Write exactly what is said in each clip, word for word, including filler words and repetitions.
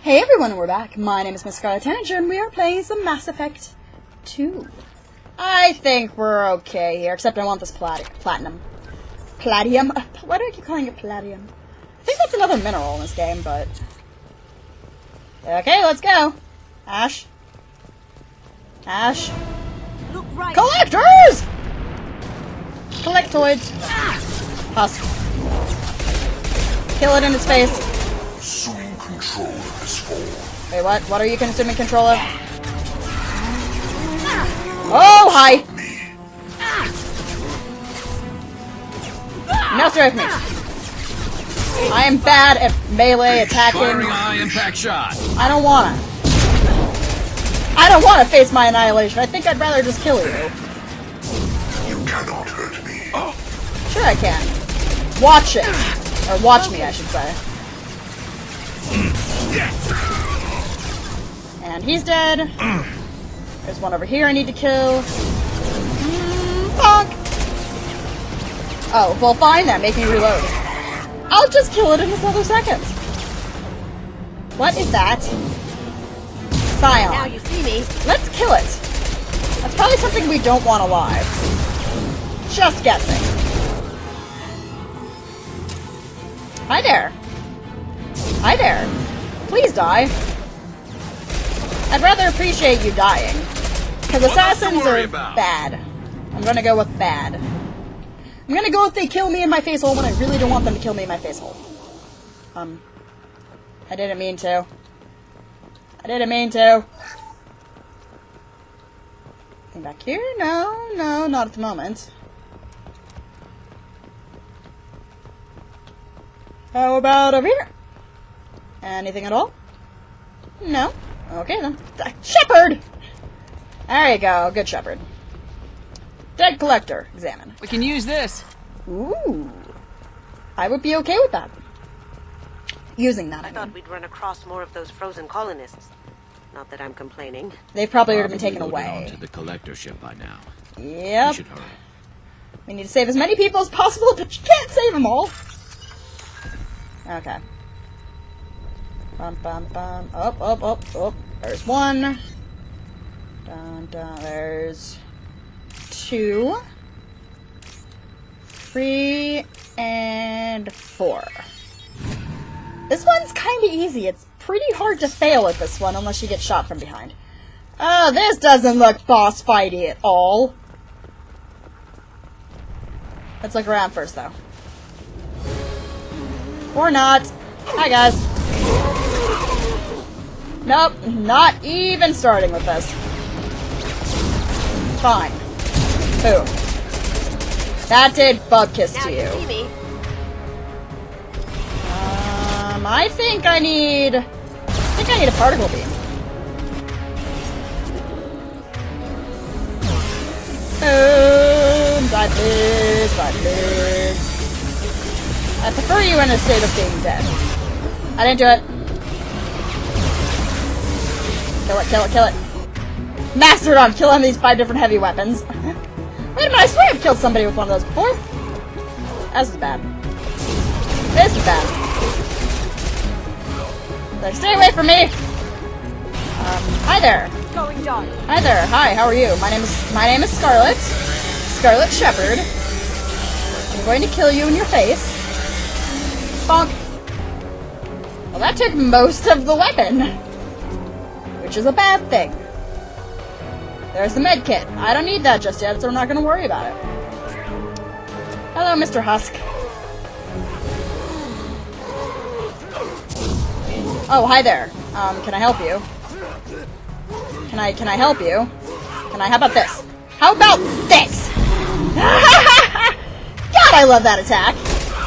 Hey everyone, we're back. My name is Miss Scarlet Tanager, and we are playing some Mass Effect two. I think we're okay here, except I want this plat platinum. Palladium? Uh, why do I keep calling it palladium? I think that's another mineral in this game, but... Okay, let's go. Ash. Ash. Look right. Collectors! Collectoids. Husk. Kill it in its face. Assuming control of this form. Wait, what? What are you consuming control of? Oh, hi! No, stay with me. I am bad at melee attacking. Firing a high impact shot. I don't wanna. I don't wanna face my annihilation. I think I'd rather just kill you. You cannot hurt me. Sure I can. Watch it. Or watch me, I should say. And he's dead. There's one over here I need to kill. Mm, bonk! Oh, well fine then, make me reload. I'll just kill it in this other second. What is that? Scion. Now you see me. Let's kill it. That's probably something we don't want alive. Just guessing. Hi there. Hi there. Please die. I'd rather appreciate you dying. Because assassins are about? bad. I'm gonna go with bad. I'm gonna go if they kill me in my face hole when I really don't want them to kill me in my face hole. Um. I didn't mean to. I didn't mean to. Anything back here? No, no, not at the moment. How about over here? Anything at all? No? Okay then. Uh, Shepherd! There you go, good Shepherd. Dead Collector, examine. We can use this. Ooh. I would be okay with that. Using that, I I thought mean. we'd run across more of those frozen colonists. Not that I'm complaining. They've probably already been taken Probably loaded away. onto the collector ship by now. We Yep. should hurry. We need to save as many people as possible, but you can't save them all. Okay. Bum, bum, bum. Up, up, up, up. There's one. Dun, dun. There's two. Three. And four. This one's kind of easy. It's pretty hard to fail at this one unless you get shot from behind. Oh, this doesn't look boss fighty at all. Let's look around first, though. Or not. Hi, guys. Nope, not even starting with this. Fine. Boom. That did bug kiss Now to you you. see me. Um, I think I need... I think I need a particle beam. Boom! Die please, die please. I prefer you in a state of being dead. I didn't do it. Kill it, kill it, kill it. Mastodon, kill him these five different heavy weapons. Wait a minute, I swear I've killed somebody with one of those before. This is bad. This is bad. Like, stay away from me! Um, hi there. Going dark. Hi there. Hi, how are you? My name is my name is Scarlet. Scarlet Shepherd. I'm going to kill you in your face. Bonk. Well, that took most of the weapon. Which is a bad thing. There's the med kit. I don't need that just yet, so I'm not going to worry about it. Hello, Mister Husk. Oh, hi there. Um, can I help you? Can I, can I help you? Can I, how about this? How about this? God, I love that attack.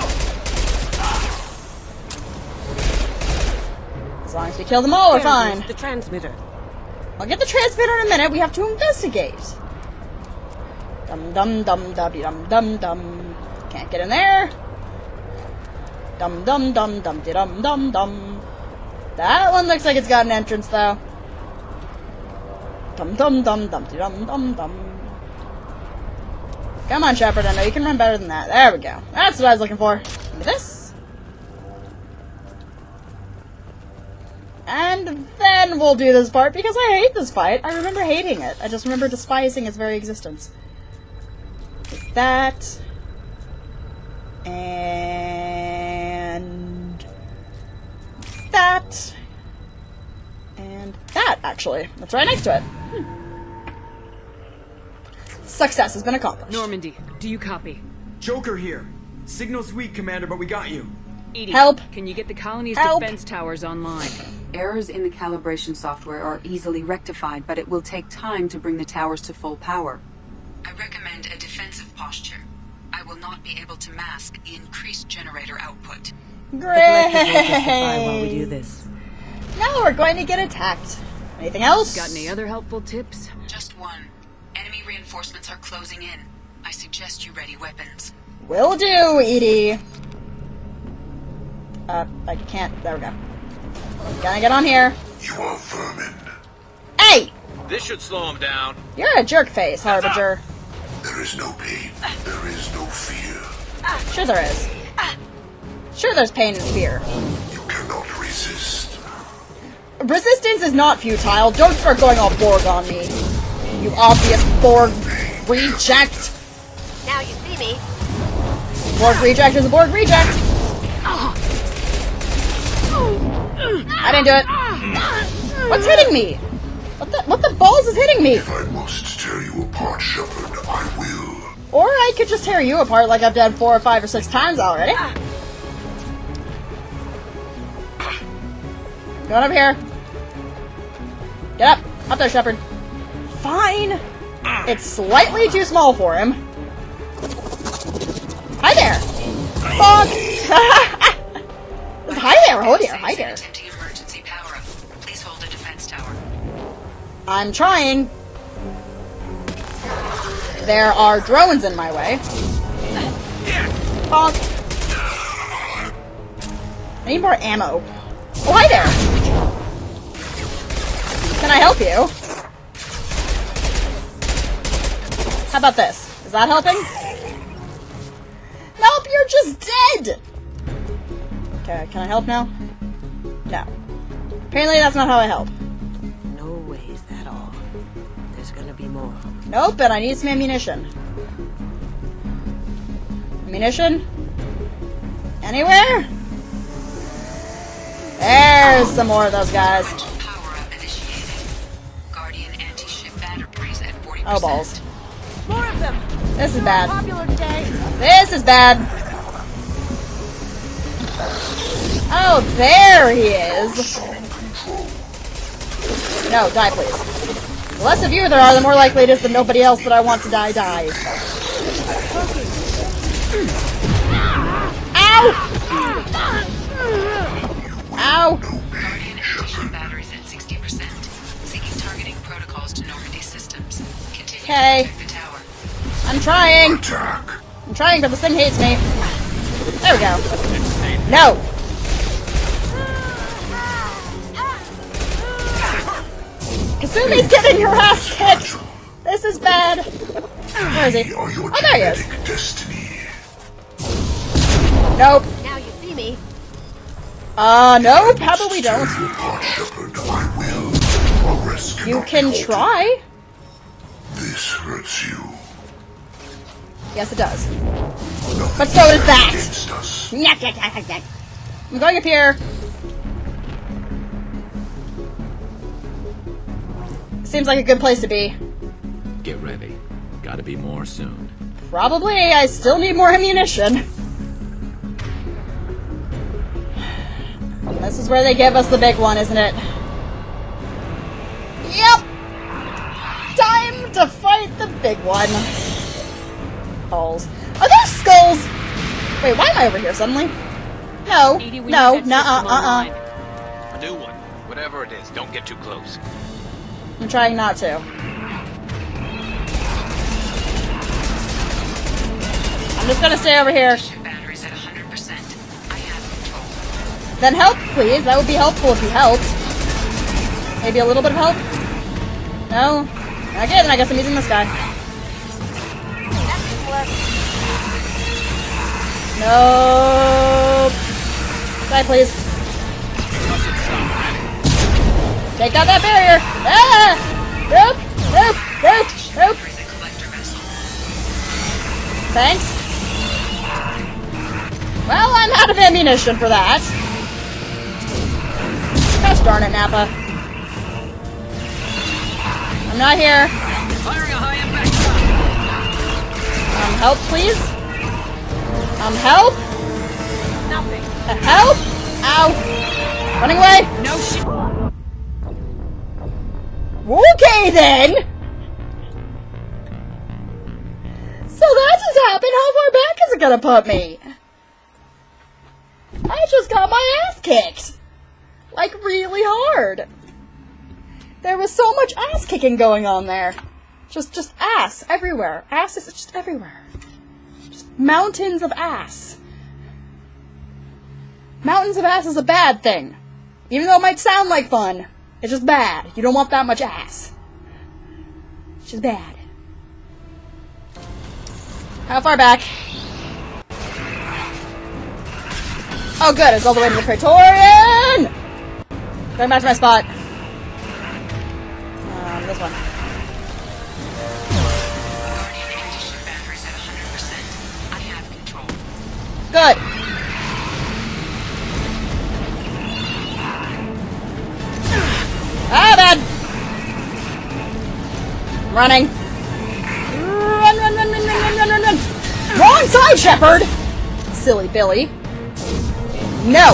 As long as we kill them all, we're fine. The transmitter. I'll get the transmitter in a minute. We have to investigate. Dum dum dum dum dum dum dum. Can't get in there. Dum dum dum dum dum dum dum. That one looks like it's got an entrance though. Dum dum dum dum dum dum dum. Come on, Shepard. I know you can run better than that. There we go. That's what I was looking for. Give me this. And then we'll do this part, because I hate this fight. I remember hating it. I just remember despising its very existence. Like that. And... that. And that, actually. That's right next to it. Hmm. Success has been accomplished. Normandy, do you copy? Joker here. Signal's weak, Commander, but we got you. Edie, Help. Can you get the colony's Help. defense towers online? Errors in the calibration software are easily rectified, but it will take time to bring the towers to full power. I recommend a defensive posture. I will not be able to mask the increased generator output. Great! While we do this. Now we're going to get attacked. Anything else? Got any other helpful tips? Just one. Enemy reinforcements are closing in. I suggest you ready weapons. Will do, Edie. Uh, I can't. There we go. Gotta get on here. You are vermin. Hey! This should slow him down. You're a jerk face, Harbinger. There is no pain. There is no fear. Sure there is. Sure there's pain and fear. You cannot resist. Resistance is not futile. Don't start going all Borg on me. You obvious Borg reject. Now you see me. Borg reject is a Borg reject. I didn't do it. What's hitting me? What the what the balls is hitting me? If I must tear you apart, Shepard, I will. Or I could just tear you apart like I've done four or five or six times already. Going up here. Get up. Up there, Shepard. Fine. It's slightly too small for him. Hi there. Fuck. Hi there. Oh dear. Hi there. Attempting emergency power-up. Please hold a defense tower. I'm trying. There are drones in my way. Bonk. I need more ammo. Oh, hi there. Can I help you? How about this? Is that helping? Nope, you're just dead! Okay, can I help now? No. Apparently that's not how I help. No ways at all. There's gonna be more. Nope, but I need some ammunition. Ammunition? Anywhere? There's some more of those guys. Power-up initiated. Guardian anti-ship batteries at forty percent. Oh, balls. More of them. This is bad. Popular today. This is bad. Oh, there he is. No, die, please. The less of you there are, the more likely it is that nobody else that I want to die dies. Ow! Ow! Guardian anti-ship batteries at sixty percent. Seeking targeting protocols to Normandy systems. Continue Okay. to protect the tower. I'm trying. Attack. I'm trying, but this thing hates me. There we go. No! Kasumi's getting her ass kicked! This is bad. Where is he? Are your Oh, there he is. genetic destiny. Nope. Now you see me. Uh, nope. How about we don't? Tear you apart, Shepard, I will. Progress You cannot can be halted. try. This hurts you. Yes, it does. Nothing But so does that. against us. Nyak, nyak, nyak, nyak. I'm going up here. Seems like a good place to be. Get ready. Gotta be more soon. Probably. I still need more ammunition. This is where they give us the big one, isn't it? Yep! Time to fight the big one. Balls. Are those skulls? Wait, why am I over here suddenly? No. Edie, we No. need that Nuh-uh. system online. Uh-uh. A new one. Whatever it is, don't get too close. I'm trying not to. I'm just gonna stay over here. Ship batteries at one hundred percent. I have control. Then help, please. That would be helpful if you helped. Maybe a little bit of help? No? Okay, then I guess I'm using this guy. Nope. Die, please. Take out that barrier! Ah! Nope! Nope! Nope! Nope! Thanks. Well, I'm out of ammunition for that. Gosh darn it, Nappa. I'm not here. Firing a high impact shot. Um, help, please? Um, help? Nothing. Uh, help? Ow. Running away. No shit. Okay, then. So that just happened. How far back is it gonna put me? I just got my ass kicked. Like, really hard. There was so much ass kicking going on there. Just, just ass everywhere. Ass is just everywhere. Just mountains of ass. Mountains of ass is a bad thing. Even though it might sound like fun, it's just bad. You don't want that much ass. It's just bad. How far back? Oh good, it's all the way to the Praetorian! Going back to my spot. Um, this one. Guardian anti-ship batteries at one hundred percent. I have control. Good. Ah, bad! I'm running. Run, run, run, run, run, run, run, run, run! Wrong side, Shepard! Silly Billy. No!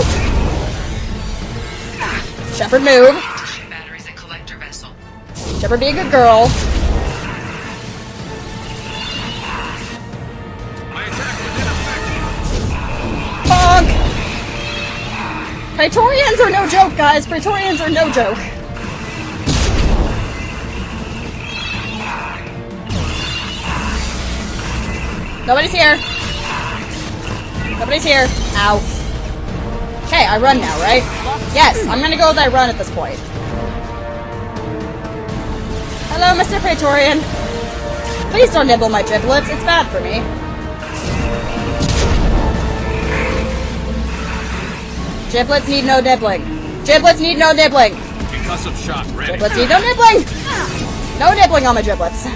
Shepard, move. Anti-ship batteries at collector vessel. Shepard, be a good girl. My attack was ineffective. Bonk! Praetorians are no joke, guys. Praetorians are no joke. Nobody's here. Nobody's here. Ow. Okay, I run now, right? Yes, I'm gonna go with I run at this point. Hello, Mister Praetorian. Please don't nibble my giblets. It's bad for me. Giblets need no nibbling. Giblets need no nibbling. Concussive shot ready. Giblets need no nibbling. No nibbling on my giblets.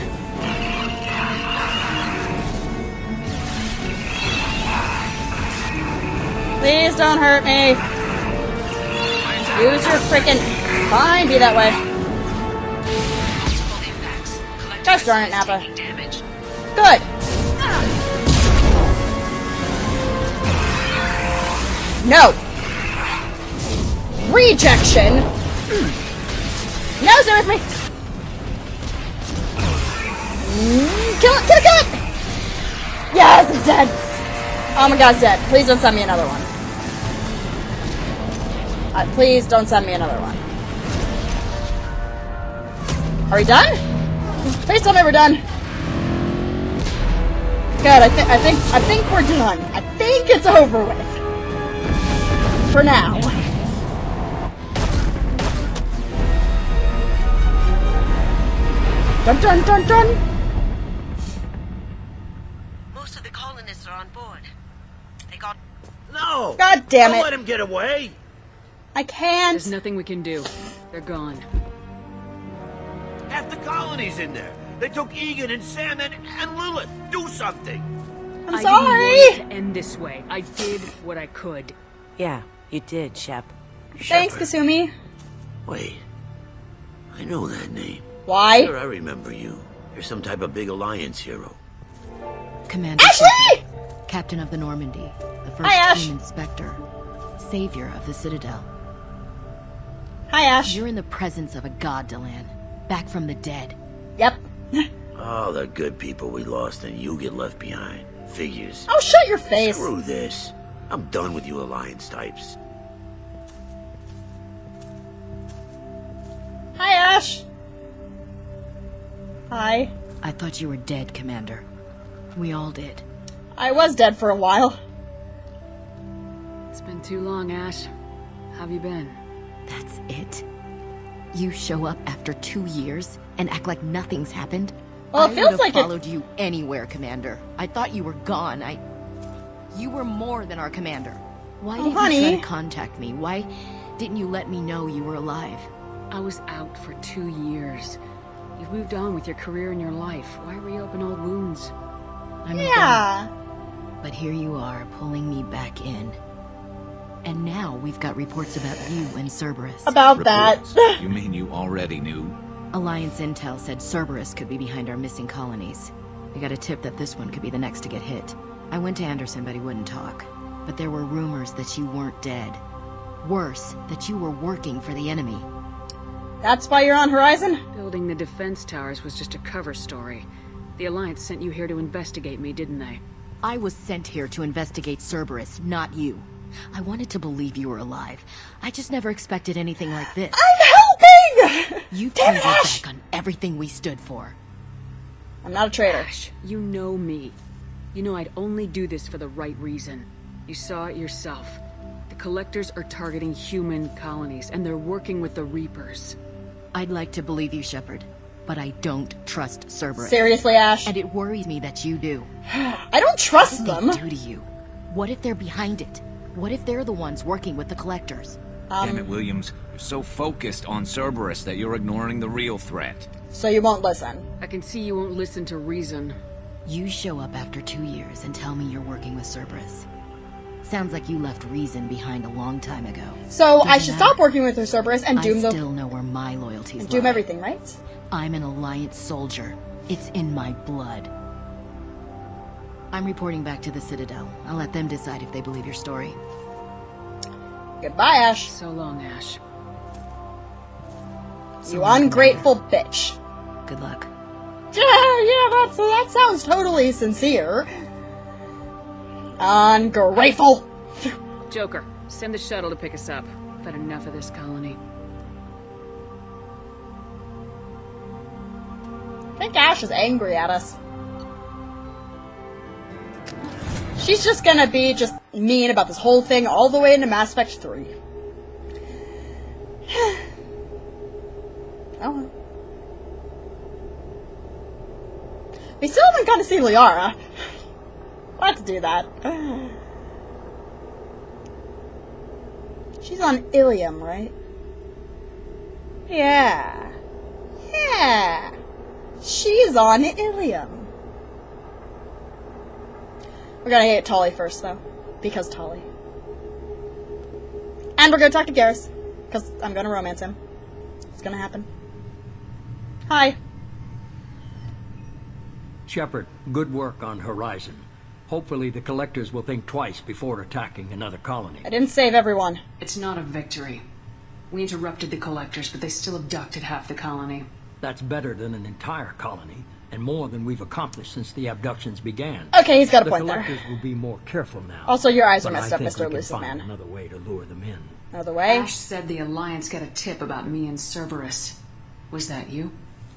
Please don't hurt me. Use your frickin'... Fine, be that way. Multiple impacts. Collector Gosh darn it, vessel Nappa. is taking damage. Good. No. Rejection. No, stay with me. Mm, kill it, kill it, kill it. Yes, it's dead. Oh my god, it's dead. Please don't send me another one. Uh, please don't send me another one. Are we done? Please tell me we're done. Good, I think I think I think we're done. I think it's over with. For now. Dun dun dun dun. Most of the colonists are on board. They got... No! God damn Don't it. let him get away! I can't. There's nothing we can do. They're gone. Half the colony's in there. They took Egan and Sam and, and Lilith. Do something! I'm I sorry. didn't want it to end this way. I did what I could. Yeah, you did, Shep. Thanks, Shepard. Kasumi. Wait. I know that name. Why? Sure, I remember you. You're some type of big Alliance hero. Commander Ashley! Shepard, Captain of the Normandy, the first Hi, Ash. team inspector, savior of the Citadel. Hi, Ash. You're in the presence of a god, Delan, back from the dead. Yep. All the good people we lost and you get left behind. Figures. Oh, shut your face. Screw this. I'm done with you Alliance types. Hi, Ash. Hi. I thought you were dead, Commander. We all did. I was dead for a while. It's been too long, Ash. How have you been? That's it? You show up after two years and act like nothing's happened? Well, it I feels would have like it- followed you anywhere, Commander. I thought you were gone. I... You were more than our commander. Why Oh, didn't honey. you try to contact me? Why didn't you let me know you were alive? I was out for two years. You've moved on with your career and your life. Why reopen old wounds? I moved Yeah. on. But here you are, pulling me back in. And now we've got reports about you and Cerberus. About Reports? that. You mean you already knew? Alliance intel said Cerberus could be behind our missing colonies. We got a tip that this one could be the next to get hit. I went to Anderson, but he wouldn't talk. But there were rumors that you weren't dead. Worse, that you were working for the enemy. That's why you're on Horizon? Building the defense towers was just a cover story. The Alliance sent you here to investigate me, didn't they? I was sent here to investigate Cerberus, not you. I wanted to believe you were alive. I just never expected anything like this. I'm helping! You've Damn turned it, your Ash! back on everything we stood for. I'm not a traitor. Ash, you know me. You know I'd only do this for the right reason. You saw it yourself. The Collectors are targeting human colonies, and they're working with the Reapers. I'd like to believe you, Shepard, but I don't trust Cerberus. Seriously, Ash? And it worries me that you do. I don't trust What them. did they do to you? What if they're behind it? What if they're the ones working with the Collectors? Um, Damn it, Williams. You're so focused on Cerberus that you're ignoring the real threat. So you won't listen. I can see you won't listen to reason. You show up after two years and tell me you're working with Cerberus. Sounds like you left reason behind a long time ago. So I Doesn't should matter. stop working with Cerberus and doom I the still know where my loyalties and doom lie. everything, right? I'm an Alliance soldier. It's in my blood. I'm reporting back to the Citadel. I'll let them decide if they believe your story. Goodbye, Ash. So long, Ash. You ungrateful bitch. Good luck. Yeah, yeah, that's, that sounds totally sincere. Ungrateful. Joker, send the shuttle to pick us up. I've had enough of this colony. I think Ash is angry at us. She's just gonna be just mean about this whole thing all the way into Mass Effect three. Oh well. We still haven't got to see Liara. We'll have to do that. She's on Ilium, right? Yeah. Yeah. She's on Ilium. We're gonna hit Tali first, though. Because Tali. And we're gonna talk to Garrus. Because I'm gonna romance him. It's gonna happen. Hi. Shepard, good work on Horizon. Hopefully the Collectors will think twice before attacking another colony. I didn't save everyone. It's not a victory. We interrupted the Collectors, but they still abducted half the colony. That's better than an entire colony, and more than we've accomplished since the abductions began. Okay, he's got a the point there. Collectors will be more careful now. Also, your eyes are but messed I up, think Mister we can Elusive find Man. another way to lure them in. Another way? Ash said the Alliance got a tip about me and Cerberus. Was that you?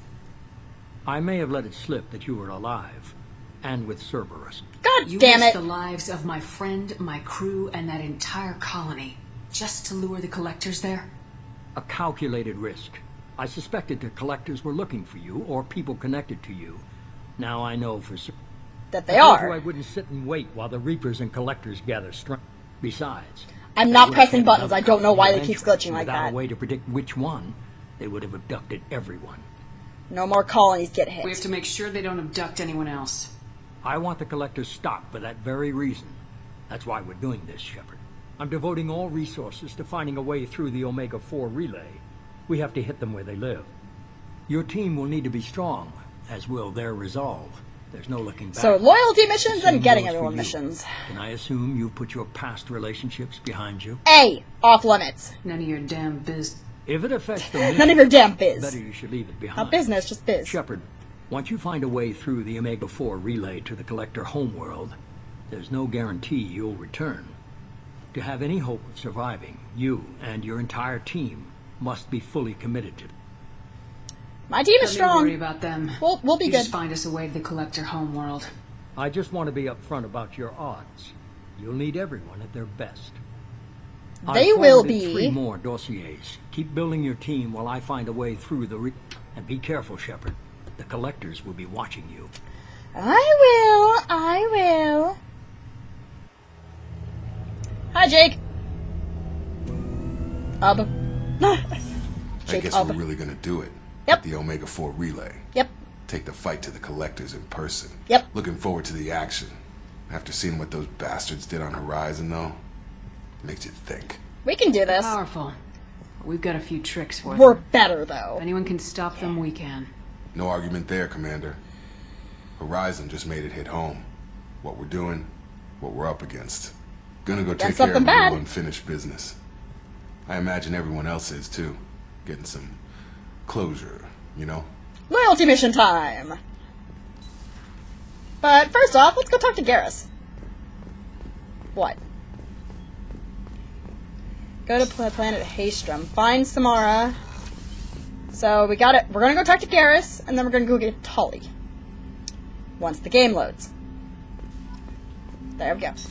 I may have let it slip that you were alive, and with Cerberus. God You damn risked it! the lives of my friend, my crew, and that entire colony, just to lure the Collectors there? A calculated risk. I suspected the Collectors were looking for you, or people connected to you. Now I know for certain that they I told are. you I wouldn't sit and wait while the Reapers and Collectors gather strength. Besides, I'm they not would have pressing hit buttons. another I don't know why colony they keep eventually. glitching like Without that. a way to predict which one, they would have abducted everyone. No more colonies get hit. We have to make sure they don't abduct anyone else. I want the Collectors stopped for that very reason. That's why we're doing this, Shepard. I'm devoting all resources to finding a way through the Omega four relay. We have to hit them where they live. Your team will need to be strong, as will their resolve. There's no looking back. So loyalty missions Same and getting goes for everyone you. missions. Can I assume you've put your past relationships behind you? A. Off limits. None of your damn biz. If it affects the mission, None of your damn biz. better you should leave it behind. Not business, just biz. Shepard, once you find a way through the Omega four relay to the Collector homeworld, there's no guarantee you'll return. To have any hope of surviving, you and your entire team must be fully committed to. My team is Don't strong. worry about them. We'll, we'll be you good. Just find us a way to the Collector homeworld. I just want to be upfront about your odds. You'll need everyone at their best. They I've will forwarded be. three more dossiers. Keep building your team while I find a way through the re- and be careful, Shepard. The Collectors will be watching you. I will. I will. Hi, Jake. Ub. Jacob. guess we're really gonna do it. Yep. At the Omega four relay. Yep. Take the fight to the Collectors in person. Yep. Looking forward to the action. After seeing what those bastards did on Horizon, though, makes you think. We can do this. Powerful. We've got a few tricks for them. We're better, though. If anyone can stop them, we can. No argument there, Commander. Horizon just made it hit home. What we're doing, what we're up against. Gonna go take care of a little unfinished business. I imagine everyone else is, too. Getting some closure, you know? Loyalty mission time! But first off, let's go talk to Garrus. What? Go to planet Haestrom. Find Samara. So we got it. We're gonna go talk to Garrus, and then we're gonna go get Tali. Once the game loads. There we go.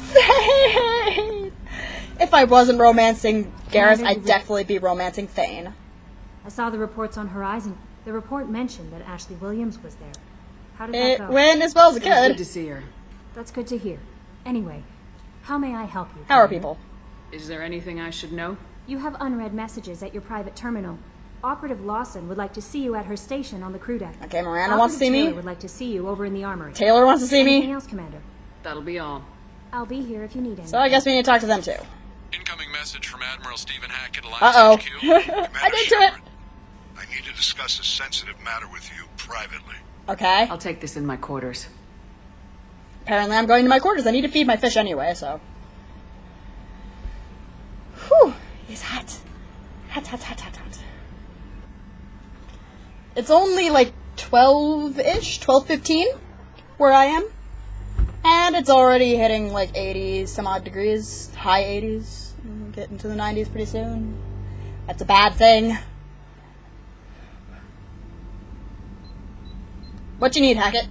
If I wasn't romancing Garrus, I'd definitely be romancing Thane. I saw the reports on Horizon. The report mentioned that Ashley Williams was there. How did It that go? went as well as it could. Good to see her. That's good to hear. Anyway, how may I help you? How are people? Is there anything I should know? You have unread messages at your private terminal. Operative Lawson would like to see you at her station on the crew deck. Okay, Miranda wants to see me. Taylor would like to see you over in the armory. Taylor wants to see me. Anything else, Commander? That'll be all. I'll be here if you need anything. So I guess we need to talk to them too. Incoming message from Admiral Stephen Hackett, Alliance Uh-oh. H Q. I did to it. I need to discuss a sensitive matter with you privately. Okay. I'll take this in my quarters. Apparently I'm going to my quarters. I need to feed my fish anyway, so. Whew. It's hot. Hot, hot, hot, hot, hot. It's only like twelve-ish, twelve fifteen where I am. And it's already hitting like eighty some odd degrees, high eighties. Getting to the nineties pretty soon. That's a bad thing. What you need, Hackett?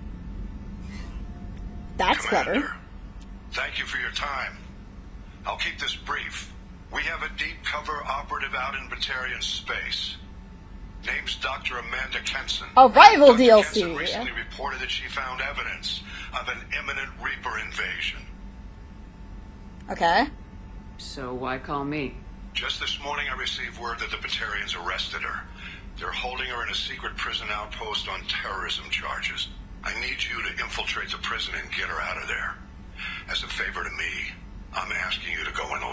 That's Commander, clever. Thank you for your time. I'll keep this brief. We have a deep cover operative out in Batarian space. Name's Doctor Amanda Kenson. Arrival Doctor D L C. Kenson recently reported that she found evidence of an imminent Reaper invasion. Okay. So why call me? Just this morning I received word that the Batarians arrested her. They're holding her in a secret prison outpost on terrorism charges. I need you to infiltrate the prison and get her out of there. As a favor to me, I'm asking you to go in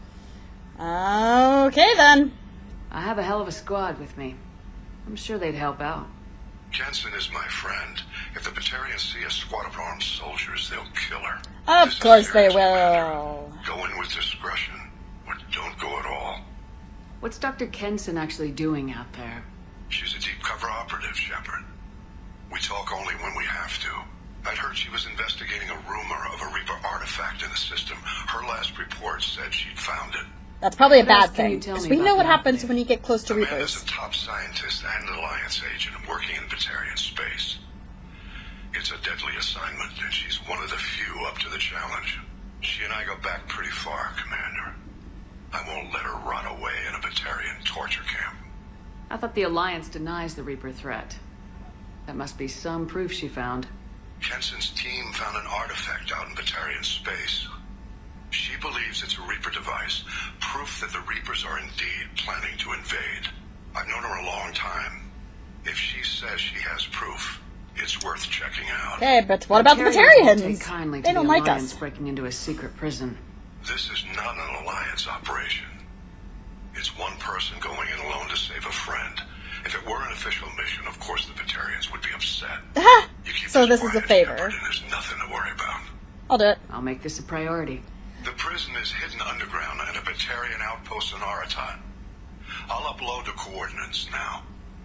alone. Okay then. I have a hell of a squad with me. I'm sure they'd help out. Kenson is my friend. If the Batarians see a squad of armed soldiers, they'll kill her. Of This course is they serious, will. Commander. Go in with discretion, or don't go at all. What's Doctor Kenson actually doing out there? She's a deep cover operative, Shepard. We talk only when we have to. I'd heard she was investigating a rumor of a Reaper artifact in the system. Her last report said she'd found it. That's probably a What bad else can thing. you tell Because me we know about what the happens operative? when you get close to Amanda's Reapers. a top scientist and an Alliance agent working in Batarian space. It's a deadly assignment, and she's one of the few up to the challenge. She and I go back pretty far, Commander. I won't let her rot away in a Batarian torture camp. I thought the Alliance denies the Reaper threat. That must be some proof she found. Kenson's team found an artifact out in Batarian space. She believes it's a Reaper device, proof that the Reapers are indeed planning to invade. I've known her a long time. If she says she has proof, it's worth checking out. Okay, but what about the Batarians won't take Batarians? kindly to They don't the like Alliance us. breaking into a secret prison. This is not an Alliance operation. It's one person going in alone to save a friend. If it were an official mission, of course the Batarians would be upset. You keep So this is a quiet, favor. Shepard, and there's nothing to worry about. I'll do it. I'll make this a priority. The prison is hidden underground in a Batarian outpost in Aratat. I'll upload the coordinates now.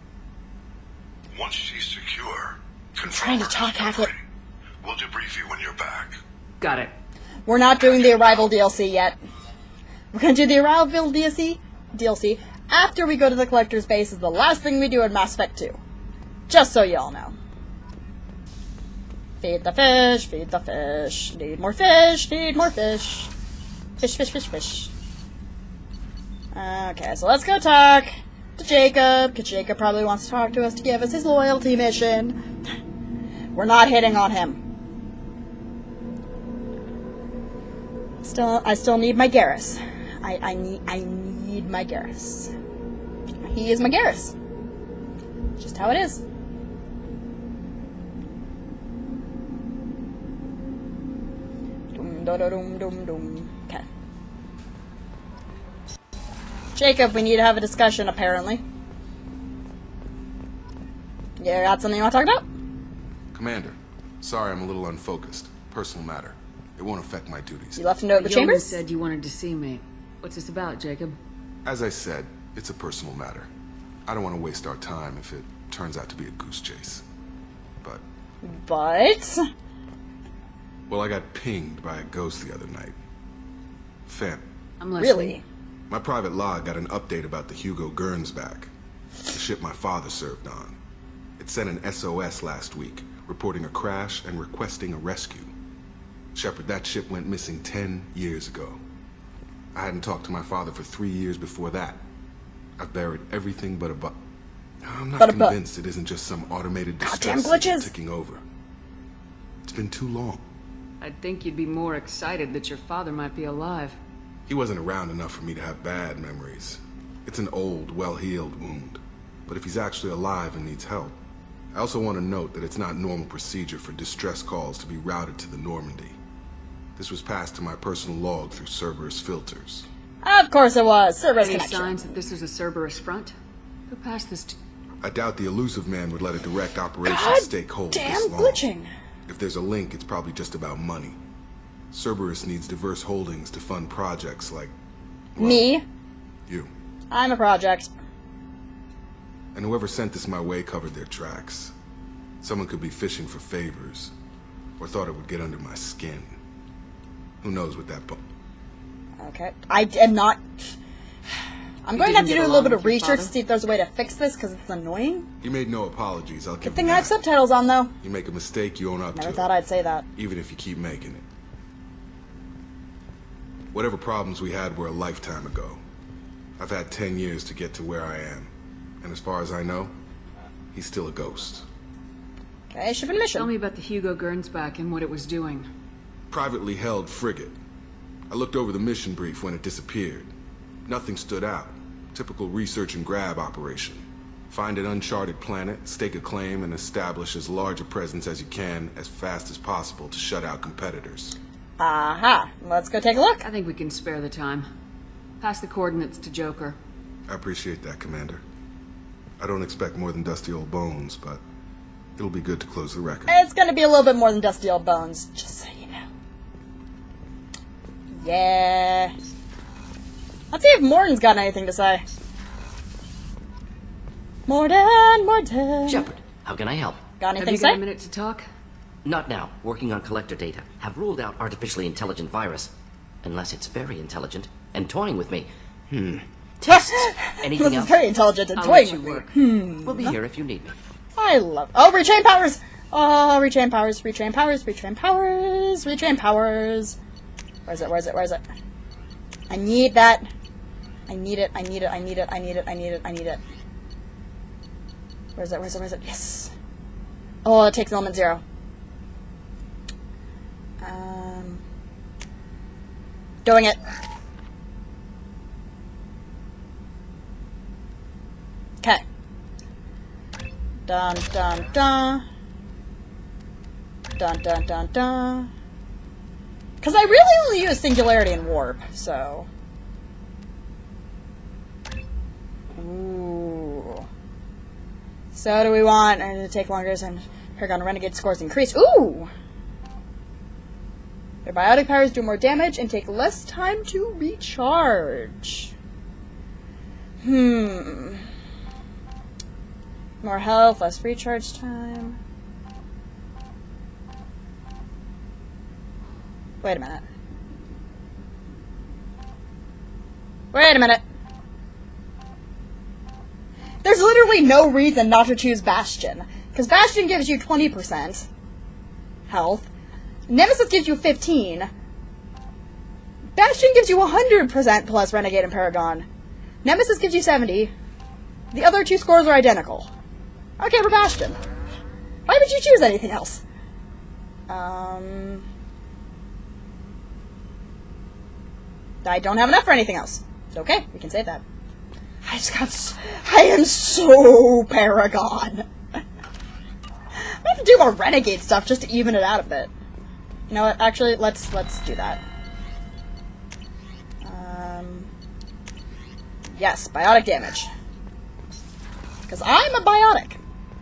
Once she's secure, I'm trying to talk, Hackett. we'll debrief you when you're back. Got it. We're not doing the Arrival D L C yet. We're gonna do the Arrival D L C, D L C after we go to the Collector's base is the last thing we do in Mass Effect two. Just so y'all know. Feed the fish, feed the fish. Need more fish, need more fish. Fish, fish, fish, fish. Okay, so let's go talk to Jacob, because Jacob probably wants to talk to us to give us his loyalty mission. We're not hitting on him. Still, I still need my Garrus. I, I need, I need my Garrus. he is Magaris. Just how it is. Dum, da, da, dum, dum, dum. Okay. Jacob, we need to have a discussion, apparently. Yeah, got something you want to talk about? Commander, sorry I'm a little unfocused. Personal matter. It won't affect my duties. You left a note at the Yeoman chambers? said you wanted to see me. What's this about, Jacob? As I said, it's a personal matter. I don't want to waste our time if it turns out to be a goose chase. But... But... Well, I got pinged by a ghost the other night. Fam. I'm listening. Really? My private log got an update about the Hugo Gernsback, the ship my father served on. It sent an S O S last week, reporting a crash and requesting a rescue. Shepard, that ship went missing ten years ago. I hadn't talked to my father for three years before that. I've buried everything but a bu- I'm not but convinced it isn't just some automated distress signal ticking over. It's been too long. I'd think you'd be more excited that your father might be alive. He wasn't around enough for me to have bad memories. It's an old, well-healed wound. But if he's actually alive and needs help, I also want to note that it's not normal procedure for distress calls to be routed to the Normandy. This was passed to my personal log through Cerberus filters. Of course it was. Cerberus Any connection. signs that this is a Cerberus front? Who passed this to... I doubt the elusive man would let a direct operation God stake hold damn this long. glitching. If there's a link, it's probably just about money. Cerberus needs diverse holdings to fund projects like... Well, me? You. I'm a project. And whoever sent this my way covered their tracks. Someone could be fishing for favors, or thought it would get under my skin. Who knows what that... Okay. I am not... I'm You going to have didn't to get do a little along bit with of your research to father? see if there's a way to fix this, because it's annoying. He made no apologies, I'll give Good him thing I have that. subtitles on, though. You make a mistake, you own up Never to thought it. I'd say that. Even if you keep making it. Whatever problems we had were a lifetime ago. I've had ten years to get to where I am. And as far as I know, he's still a ghost. Okay, ship and mission. Tell me about the Hugo Gernsback and what it was doing. Privately held frigate. I looked over the mission brief when it disappeared. Nothing stood out. Typical research and grab operation. Find an uncharted planet, stake a claim, and establish as large a presence as you can as fast as possible to shut out competitors. Aha. Let's go take a look. I think we can spare the time. Pass the coordinates to Joker. I appreciate that, Commander. I don't expect more than dusty old bones, but it'll be good to close the record. It's gonna be a little bit more than dusty old bones, just so you know. Yeah. Let's see if Morden's got anything to say. Morden, Morden. Shepard, how can I help? Got anything Have you to got say? a minute to talk? Not now. Working on collector data. Have ruled out artificially intelligent virus. Unless it's very intelligent and toying with me. Hmm. Tests. Anything This else? is very intelligent and I'll toying let you with me. work. Hmm. We'll be here if you need me. I love. Oh, retrain powers. Oh, retrain powers. Retrain powers. Retrain powers. Retrain powers. Where is it? Where is it? Where is it? I need that. I need it. I need it. I need it. I need it. I need it. I need it. Where is it? Where is it? Where is it? Yes. Oh, it takes element zero. Um, doing it. Okay. Dun dun dun. Dun dun dun dun. Because I really only use Singularity and Warp, so. Ooh. So do we want and to take longer time? Paragon Renegade scores increase. Ooh! Their biotic powers do more damage and take less time to recharge. Hmm. More health, less recharge time. Wait a minute. Wait a minute. There's literally no reason not to choose Bastion. Because Bastion gives you twenty percent health. Nemesis gives you fifteen. Bastion gives you one hundred percent plus Renegade and Paragon. Nemesis gives you seventy. The other two scores are identical. Okay, we're Bastion. Why would you choose anything else? Um... I don't have enough for anything else. Okay, we can save that. I just got so, I am so Paragon. I have to do more renegade stuff just to even it out a bit. You know what? Actually, let's let's do that. Um, yes, biotic damage. Because I'm a biotic.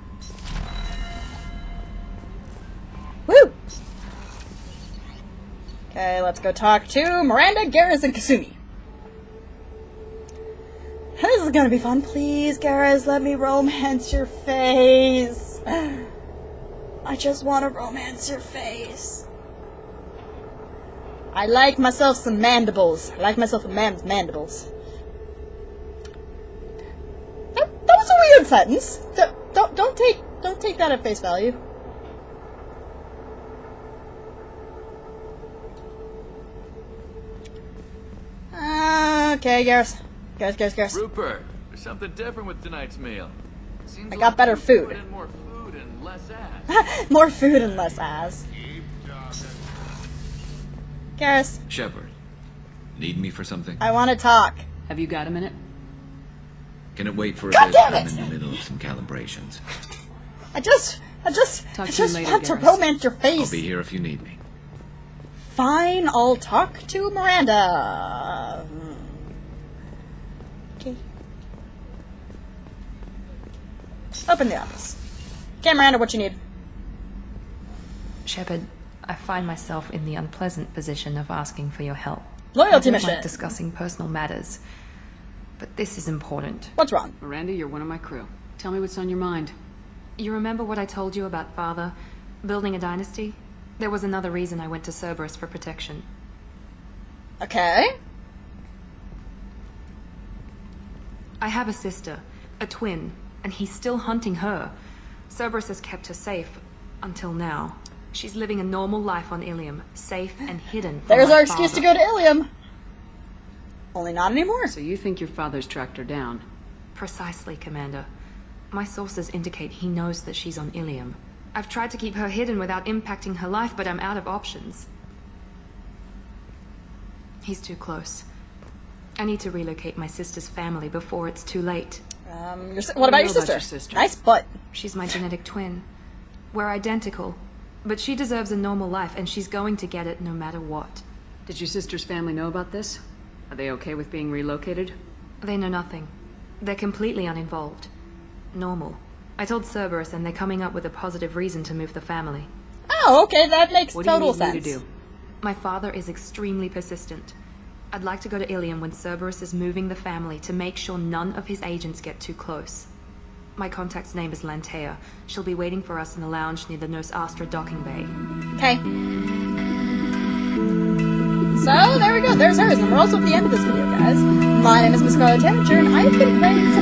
Woo! Okay, let's go talk to Miranda, Garrus, and Kasumi. This is gonna be fun. Please, Garrus, let me romance your face. I just want to romance your face. I like myself some mandibles. I like myself some man's mandibles. That, that was a weird sentence. Don't, don't don't take don't take that at face value. Uh, okay, Garrus. Garrus, Garrus, Garrus. Rupert, there's something different with tonight's meal. Seems I got like better you food. put in more food and less ass. More food and less ass. Garrus. Shepard, need me for something? I want to talk. Have you got a minute? Can it wait for a God bit? damn I'm it! in the middle of some calibrations. I just, I just, Talk I to you just later, want to Garrus. romance your I'll face. be here if you need me. Fine, I'll talk to Miranda. Okay. Open the office. Okay, Miranda, what you need? Shepard, I find myself in the unpleasant position of asking for your help. Loyalty I don't mission. like discussing personal matters, but this is important. What's wrong? Miranda, you're one of my crew. Tell me what's on your mind. You remember what I told you about Father building a dynasty? There was another reason I went to Cerberus for protection. Okay. I have a sister, a twin, and he's still hunting her. Cerberus has kept her safe until now. She's living a normal life on Ilium, safe and hidden from There's my our excuse father. to go to Ilium. Only not anymore. So you think your father's tracked her down? Precisely, Commander. My sources indicate he knows that she's on Ilium. I've tried to keep her hidden without impacting her life, but I'm out of options. He's too close. I need to relocate my sister's family before it's too late. Um, your, what about your sister? your sister? Nice butt. She's my genetic twin. We're identical, but she deserves a normal life, and she's going to get it no matter what. Did your sister's family know about this? Are they okay with being relocated? They know nothing. They're completely uninvolved. Normal. I told Cerberus, and they're coming up with a positive reason to move the family. Oh, okay, that makes what total do you need sense. Me to do? My father is extremely persistent. I'd like to go to Ilium when Cerberus is moving the family to make sure none of his agents get too close. My contact's name is Lantea. She'll be waiting for us in the lounge near the Nos Astra docking bay. Okay. So, there we go. There's hers. And we're also at the end of this video, guys. My name is Miss Scarlet Tanager, and I've been playing